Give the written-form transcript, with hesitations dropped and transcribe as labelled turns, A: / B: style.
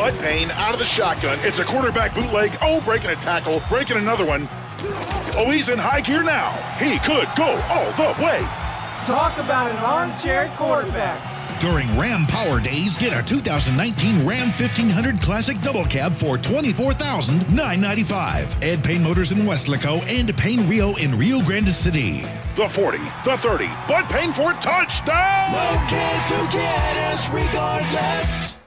A: Bud Payne out of the shotgun. It's a quarterback bootleg. Oh, breaking a tackle, breaking another one. Oh, he's in high gear now. He could go all the way.
B: Talk about an armchair quarterback.
C: During Ram Power Days, get a 2019 Ram 1500 Classic Double Cab for $24,995. Ed Payne Motors in Weslaco and Payne Rio in Rio Grande City.
A: The 40, the 30, Bud Payne for touchdown!
D: Locate to get us regardless.